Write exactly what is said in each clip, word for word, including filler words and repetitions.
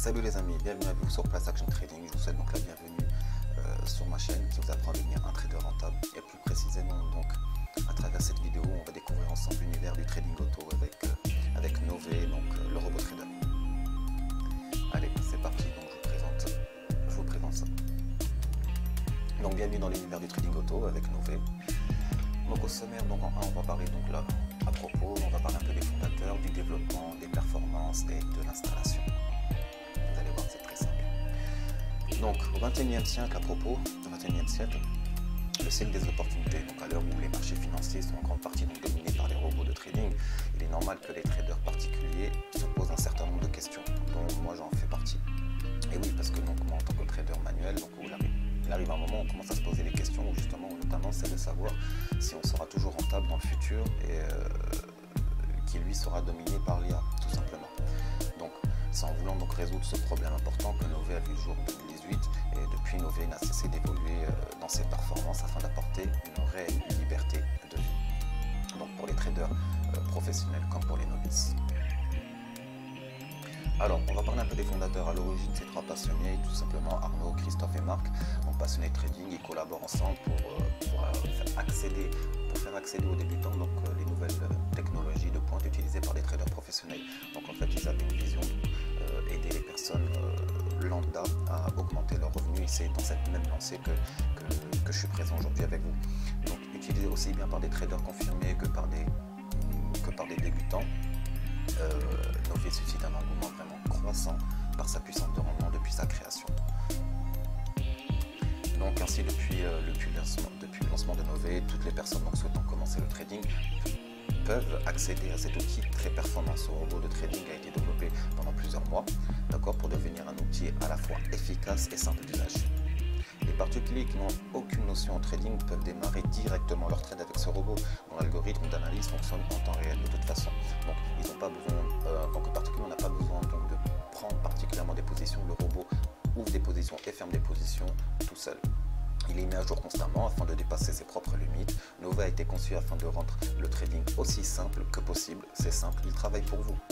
Salut les amis, bienvenue à vous sur Place Action Trading. Je vous souhaite donc la bienvenue euh, sur ma chaîne qui vous apprend à devenir un trader rentable. Et plus précisément donc à travers cette vidéo, on va découvrir ensemble l'univers du trading auto avec, euh, avec Nové, donc euh, le robot trader. Allez, c'est parti, donc je vous présente, je vous présente ça. Donc bienvenue dans l'univers du trading auto avec Nové. Donc au sommaire, donc en un, on va parler donc là à propos, on va parler un peu des fondateurs, du développement, des performances et de l'installation. Vous allez voir, c'est très simple. Donc au vingt et unième siècle, à propos, au vingt et unième siècle, le siècle des opportunités, donc à l'heure où les marchés financiers sont en grande partie donc dominés par les robots de trading, il est normal que les traders particuliers se posent un certain nombre de questions, dont moi j'en fais partie. Et oui, parce que donc moi en tant que trader manuel, donc où il arrive, il arrive un moment où on commence à se poser des questions, où justement, notamment, c'est de savoir si on sera toujours rentable dans le futur et euh, qui lui sera dominé par l'I A, tout simplement. Donc, c'est en voulant donc résoudre ce problème important que Nové a vu le jour en deux mille dix-huit, et depuis Nové n'a cessé d'évoluer euh, dans ses performances afin d'apporter une réelle liberté de vie. Donc pour les traders euh, professionnels comme pour les novices. Alors, on va parler un peu des fondateurs. À l'origine, ces trois passionnés, tout simplement Arnaud, Christophe et Marc, ont passionnés de trading. Ils collaborent ensemble pour, euh, pour, euh, faire accéder, pour faire accéder aux débutants donc, euh, les nouvelles euh, technologies de pointe utilisées par les traders professionnels. Donc en fait, ils avaient une vision euh, aider les personnes euh, lambda à augmenter leurs revenus. Et c'est dans cette même lancée que, que, que je suis présent aujourd'hui avec vous. Donc utilisé aussi bien par des traders confirmés que par des, que par des débutants. Euh, Nové suscite un engouement vraiment croissant par sa puissance de rendement depuis sa création. Donc ainsi depuis, euh, depuis, le, lancement, depuis le lancement de Nové, toutes les personnes donc, souhaitant commencer le trading peuvent accéder à cet outil très performant. Ce robot de trading a été développé pendant plusieurs mois, d'accord, pour devenir un outil à la fois efficace et simple d'usage. Les particuliers qui n'ont aucune notion en trading peuvent démarrer directement leur trade avec ce robot dont l'algorithme d'analyse fonctionne en temps réel de toute façon. Donc ils n'ont pas besoin, euh, en tant que particulier, on n'a pas besoin donc, de prendre particulièrement des positions. Le robot ouvre des positions et ferme des positions tout seul. Il est mis à jour constamment afin de dépasser ses propres limites. Nové a été conçu afin de rendre le trading aussi simple que possible. C'est simple, il travaille pour vous.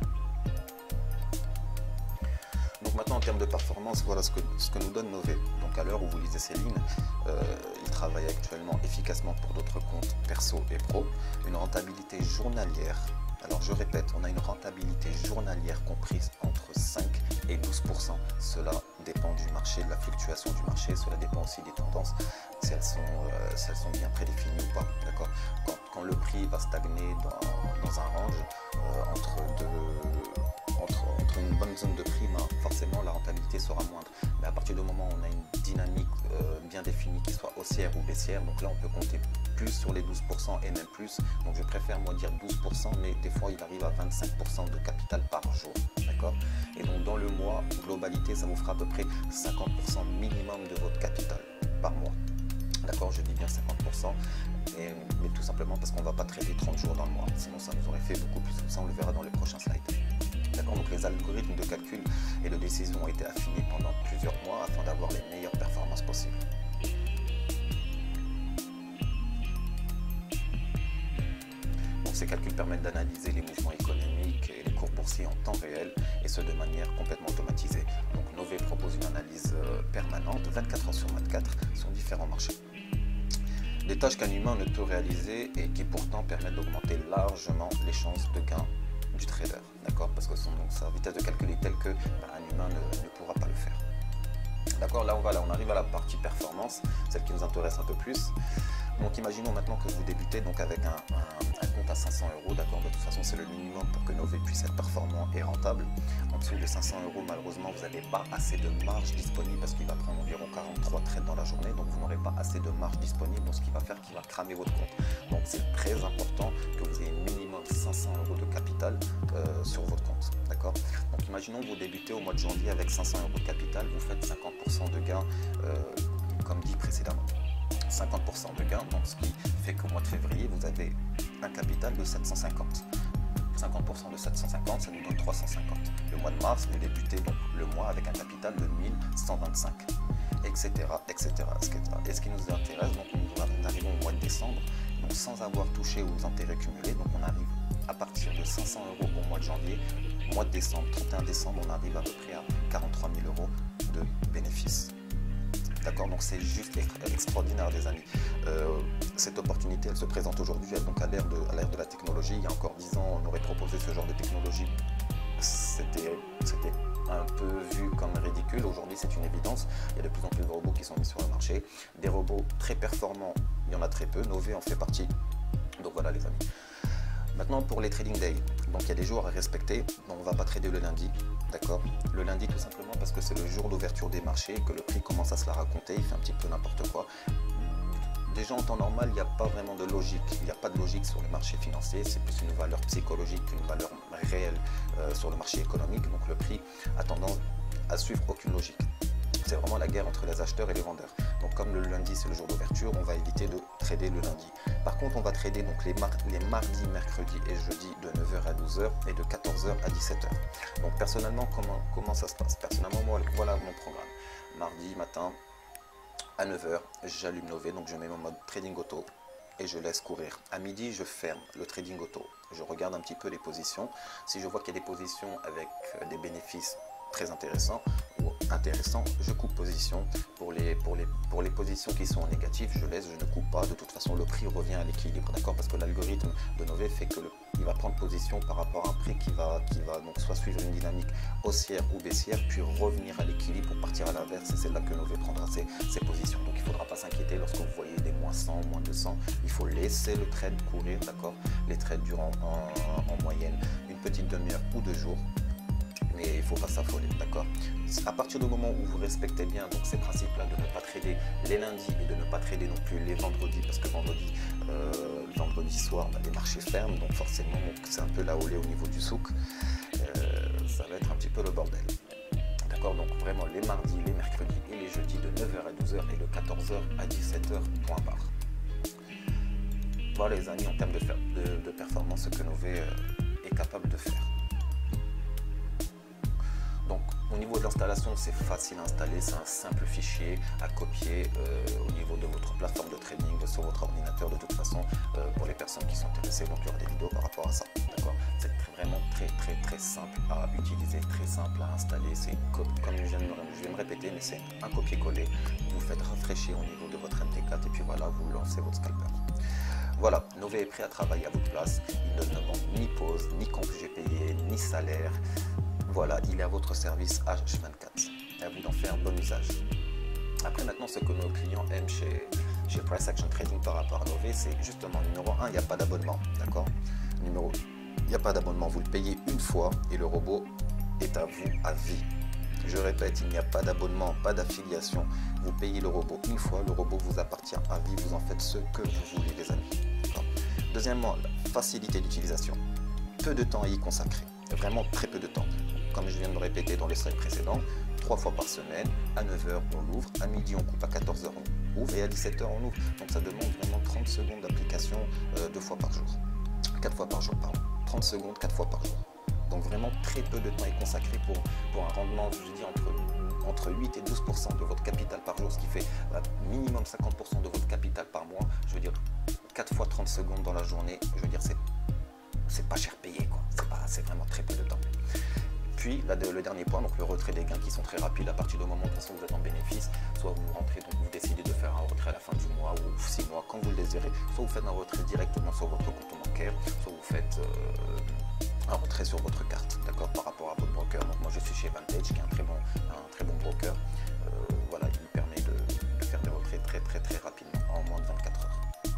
Donc maintenant en termes de performance, voilà ce que, ce que nous donne Nové. Donc à l'heure où vous lisez ces lignes, euh, il travaille actuellement efficacement pour d'autres comptes perso et pro. Une rentabilité journalière, alors je répète, on a une rentabilité journalière comprise entre cinq et douze pour cent. Cela dépend du marché, de la fluctuation du marché, cela dépend aussi des tendances, si elles sont, euh, si elles sont bien prédéfinies ou pas. D'accord. Quand, quand le prix va stagner dans, dans un range euh, entre deux... Entre, entre une bonne zone de prix, ben forcément la rentabilité sera moindre. Mais à partir du moment où on a une dynamique euh, bien définie qui soit haussière ou baissière, donc là on peut compter plus sur les douze pour cent et même plus. Donc je préfère moi dire douze pour cent, mais des fois il arrive à vingt-cinq pour cent de capital par jour. D'accord. Et donc dans le mois, globalité, ça vous fera à peu près cinquante pour cent minimum de votre capital par mois. D'accord, je dis bien cinquante pour cent, et, mais tout simplement parce qu'on ne va pas trader trente jours dans le mois. Sinon ça nous aurait fait beaucoup plus. Ça on le verra dans les prochains slides. D'accord, donc les algorithmes de calcul et de décision ont été affinés pendant plusieurs mois afin d'avoir les meilleures performances possibles. Donc ces calculs permettent d'analyser les mouvements économiques et les cours boursiers en temps réel, et ce de manière complètement automatisée. Donc Nové propose une analyse permanente, vingt-quatre heures sur vingt-quatre, sur différents marchés. Des tâches qu'un humain ne peut réaliser et qui pourtant permettent d'augmenter largement les chances de gain du trader, d'accord, parce que son, donc, sa vitesse de calcul est telle que bah, un humain ne, ne pourra pas le faire. D'accord, là on va là, on arrive à la partie performance, celle qui nous intéresse un peu plus. Donc imaginons maintenant que vous débutez donc avec un, un, un compte à cinq cents euros, d'accord, de toute façon c'est le minimum pour que Nové puisse être performant et rentable. En dessous de cinq cents euros, malheureusement vous n'avez pas assez de marge disponible parce qu'il va prendre environ quarante-trois trades dans la journée, donc vous n'aurez pas assez de marge disponible, donc ce qui va faire qu'il va cramer votre compte. Donc c'est très important que vous ayez minimum cinq cents euros de capital euh, sur votre compte, d'accord. Donc imaginons que vous débutez au mois de janvier avec cinq cents euros de capital, vous faites cinquante pour cent de gains euh, comme dit précédemment. cinquante pour cent de gains, donc ce qui fait qu'au mois de février, vous avez un capital de sept cent cinquante. cinquante pour cent de sept cent cinquante, ça nous donne trois cent cinquante. Le mois de mars, vous débutez donc le mois avec un capital de mille cent vingt-cinq, et cetera, et cetera, et cetera. Et ce qui nous intéresse, donc nous arrivons au mois de décembre, donc sans avoir touché aux intérêts cumulés, donc on arrive à partir de cinq cents euros au mois de janvier, mois de décembre, trente et un décembre, on arrive à peu près à quarante-trois mille euros de bénéfices. D'accord, donc c'est juste extraordinaire les amis. Euh, cette opportunité, elle se présente aujourd'hui, donc à l'ère de, à l'ère de la technologie. Il y a encore dix ans, on aurait proposé ce genre de technologie. C'était un peu vu comme ridicule. Aujourd'hui, c'est une évidence. Il y a de plus en plus de robots qui sont mis sur le marché. Des robots très performants, il y en a très peu. Nové en fait partie. Donc voilà les amis. Maintenant pour les trading days, donc il y a des jours à respecter, donc on ne va pas trader le lundi, d'accord. Le lundi tout simplement parce que c'est le jour d'ouverture des marchés, que le prix commence à se la raconter, il fait un petit peu n'importe quoi. Déjà en temps normal, il n'y a pas vraiment de logique, il n'y a pas de logique sur le marché financier, c'est plus une valeur psychologique qu'une valeur réelle euh, sur le marché économique, donc le prix a tendance à suivre aucune logique. C'est vraiment la guerre entre les acheteurs et les vendeurs. Donc comme le lundi c'est le jour d'ouverture, on va éviter de trader le lundi. Par contre on va trader donc les, mar les mardis, mercredis et jeudis de neuf heures à douze heures et de quatorze heures à dix-sept heures. Donc personnellement comment, comment ça se passe? Personnellement moi voilà mon programme. Mardi matin à neuf heures j'allume Nové, donc je mets mon mode trading auto et je laisse courir. À midi je ferme le trading auto. Je regarde un petit peu les positions. Si je vois qu'il y a des positions avec des bénéfices très intéressant ou intéressant, je coupe position. Pour les, pour, les, pour les positions qui sont en négatif, je laisse, je ne coupe pas. De toute façon, le prix revient à l'équilibre, d'accord? Parce que l'algorithme de Nové fait que le, il va prendre position par rapport à un prix qui va, qui va donc soit suivre une dynamique haussière ou baissière, puis revenir à l'équilibre pour partir à l'inverse. Et c'est là que Nové prendra ses, ses positions. Donc il ne faudra pas s'inquiéter lorsque vous voyez des moins cent, moins deux cents. Il faut laisser le trade courir, d'accord? Les trades durent en, en, en moyenne une petite demi-heure ou deux jours. Mais il ne faut pas s'affoler, d'accord? À partir du moment où vous respectez bien donc ces principes-là de ne pas trader les lundis et de ne pas trader non plus les vendredis, parce que vendredi, euh, le vendredi soir, bah, les marchés ferment, donc forcément c'est un peu la holée au niveau du souk, euh, ça va être un petit peu le bordel. D'accord? Donc vraiment les mardis, les mercredis et les jeudis de neuf heures à douze heures et de quatorze heures à dix-sept heures, point barre. Voilà les amis, en termes de, de, de performance, ce que Nové euh, est capable de faire. Donc au niveau de l'installation, c'est facile à installer, c'est un simple fichier à copier euh, au niveau de votre plateforme de trading sur votre ordinateur. De toute façon, euh, pour les personnes qui sont intéressées, donc il y aura des vidéos par rapport à ça. D'accord? C'est vraiment très très très simple à utiliser, très simple à installer. C'est comme je viens, de me, je viens de me répéter, mais c'est un copier-coller. Vous faites rafraîchir au niveau de votre M T quatre et puis voilà, vous lancez votre scalper. Voilà, Nové est prêt à travailler à votre place. Il ne demande ni pause, ni congé payé, ni salaire. Voilà, il est à votre service H vingt-quatre. Et à vous d'en faire bon usage. Après, maintenant, ce que nos clients aiment chez, chez Price Action Trading par rapport à Nové, c'est justement, numéro un, il n'y a pas d'abonnement. D'accord? Numéro, il n'y a pas d'abonnement. Vous le payez une fois et le robot est à vous à vie. Je répète, il n'y a pas d'abonnement, pas d'affiliation. Vous payez le robot une fois, le robot vous appartient à vie. Vous en faites ce que vous voulez, les amis. Deuxièmement, la facilité d'utilisation. Peu de temps à y consacrer. Vraiment très peu de temps. Comme je viens de me répéter dans les slides précédents, trois fois par semaine, à neuf heures on l'ouvre, à midi on coupe, à quatorze heures on ouvre et à dix-sept heures on ouvre. Donc ça demande vraiment trente secondes d'application euh, deux fois par jour. quatre fois par jour, pardon. trente secondes, quatre fois par jour. Donc vraiment très peu de temps est consacré pour, pour un rendement, je dis entre, entre huit et douze pour cent de votre capital par jour, ce qui fait euh, minimum cinquante pour cent de votre capital par mois. Je veux dire, quatre fois trente secondes dans la journée, je veux dire, c'est c'est pas cher payé, quoi. C'est vraiment très peu de temps. Puis là, le dernier point, donc le retrait des gains qui sont très rapides à partir du moment où vous êtes en bénéfice. Soit vous rentrez, donc vous décidez de faire un retrait à la fin du mois ou six mois, quand vous le désirez. Soit vous faites un retrait directement sur votre compte bancaire, soit vous faites euh, un retrait sur votre carte, d'accord, par rapport à votre broker. Donc moi je suis chez Vantage, qui est un très bon, un très bon broker. Euh, voilà, il me permet de, de faire des retraits très très très rapidement, en moins de vingt-quatre heures.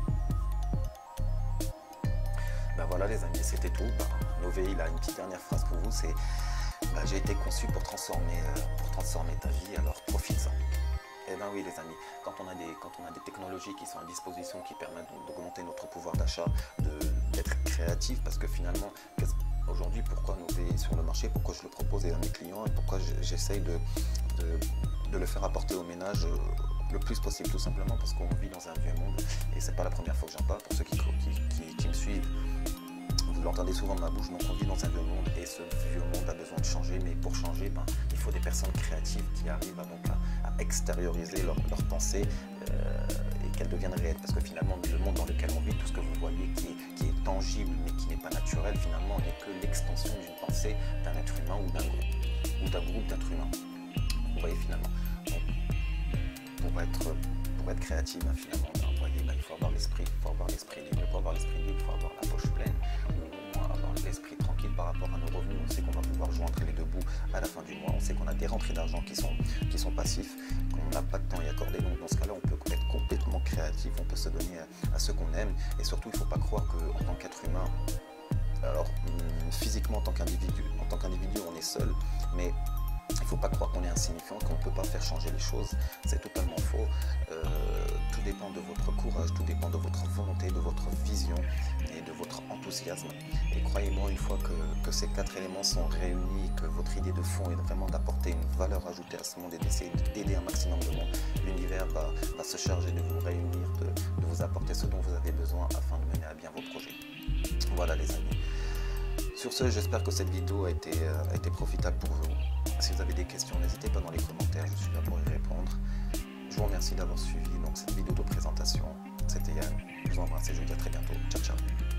Ben voilà les amis, c'était tout. Ben, Nové, il a une petite dernière phrase pour vous, c'est bah, j'ai été conçu pour transformer, euh, pour transformer ta vie, alors profite-en. Eh bien oui les amis, quand on, a des, quand on a des technologies qui sont à disposition, qui permettent d'augmenter notre pouvoir d'achat, d'être créatif, parce que finalement, aujourd'hui, pourquoi Nové est sur le marché, pourquoi je le propose à mes clients, et pourquoi j'essaye de, de, de le faire apporter au ménage euh, le plus possible, tout simplement parce qu'on vit dans un vieux monde, et c'est pas la première fois que j'en parle, pour ceux qui, qui, qui, qui me suivent. Vous l'entendez souvent de ma bouche, donc on vit dans un vieux monde et ce vieux monde a besoin de changer, mais pour changer, ben, il faut des personnes créatives qui arrivent à, donc, à, à extérioriser leurs leur pensées euh, et qu'elles deviennent réelles. Parce que finalement, le monde dans lequel on vit, tout ce que vous voyez qui est, qui est tangible mais qui n'est pas naturel, finalement, n'est que l'extension d'une pensée d'un être humain ou d'un groupe, ou d'un groupe d'êtres humains. Vous voyez finalement. Donc, pour être, pour être créatif, ben, finalement, ben, vous voyez, ben, il faut avoir l'esprit, il faut avoir l'esprit libre, il faut avoir l'esprit libre, il faut avoir la poche pleine, ou avoir l'esprit tranquille par rapport à nos revenus. On sait qu'on va pouvoir joindre les deux bouts à la fin du mois, on sait qu'on a des rentrées d'argent qui sont, qui sont passifs, qu'on n'a pas de temps à y accorder, donc dans ce cas-là, on peut être complètement créatif, on peut se donner à, à ce qu'on aime, et surtout, il ne faut pas croire qu'en tant qu'être humain, alors physiquement en tant qu'individu, en tant qu'individu, on est seul, mais il ne faut pas croire qu'on est insignifiant, qu'on ne peut pas faire changer les choses. C'est totalement faux. Euh, tout dépend de votre courage, tout dépend de votre volonté, de votre vision et de votre enthousiasme. Et croyez-moi, une fois que, que ces quatre éléments sont réunis, que votre idée de fond est vraiment d'apporter une valeur ajoutée à ce monde et d'essayer d'aider un maximum de monde, l'univers va, va se charger de vous réunir, de, de vous apporter ce dont vous avez besoin afin de mener à bien vos projets. Voilà les amis. Sur ce, j'espère que cette vidéo a été, euh, a été profitable pour vous. Si vous avez des questions, n'hésitez pas dans les commentaires, je suis là pour y répondre. Je vous remercie d'avoir suivi donc, cette vidéo de présentation. C'était Yann, je vous embrasse et je vous dis à très bientôt. Ciao, ciao.